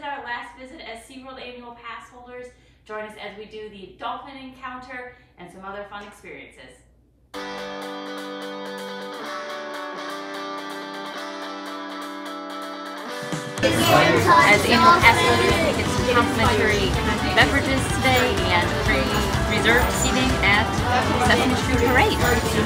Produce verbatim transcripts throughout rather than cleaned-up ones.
our last visit as SeaWorld annual pass holders. Join us as we do the dolphin encounter and some other fun experiences. As annual pass holders, we get some complimentary beverages today and free reserved seating at Sesame Street Parade.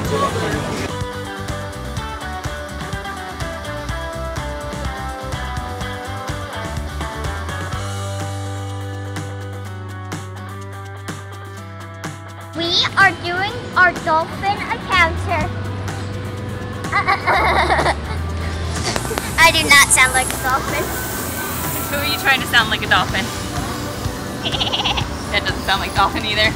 We are doing our dolphin encounter. I do not sound like a dolphin. Who are you trying to sound like a dolphin? That doesn't sound like dolphin either.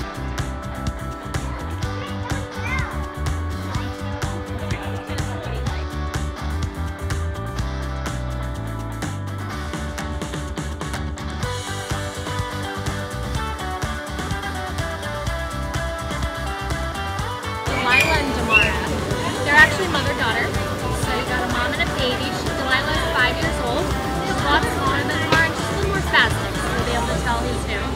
They're actually mother-daughter. So you got a mom and a baby. Delilah is five years old. She's a lot smaller than Tamara and she's a little more spastic, so you'll be able to tell who's who.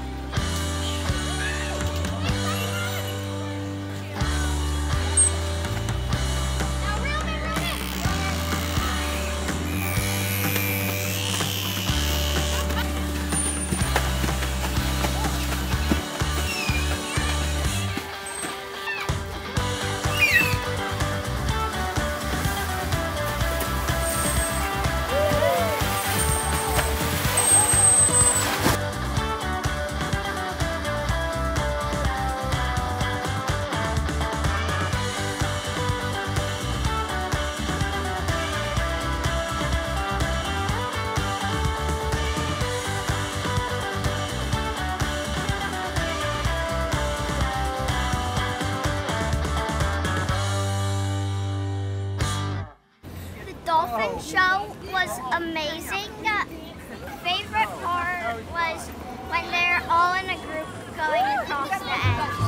Dolphin show was amazing. Favorite part was when they're all in a group going across the edge.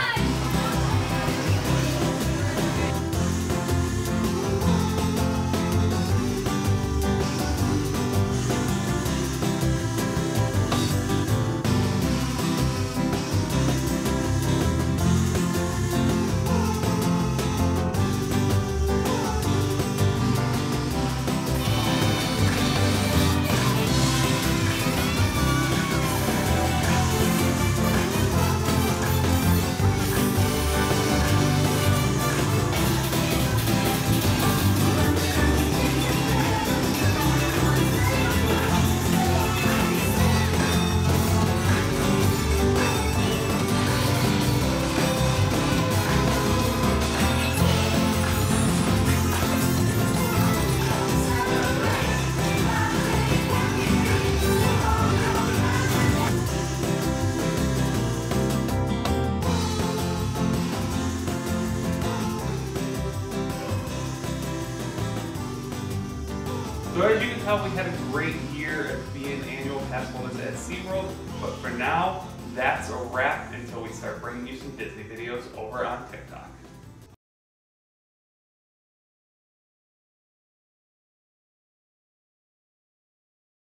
So as you can tell, we had a great year at being annual pass holders at SeaWorld, but for now, that's a wrap until we start bringing you some Disney videos over on TikTok.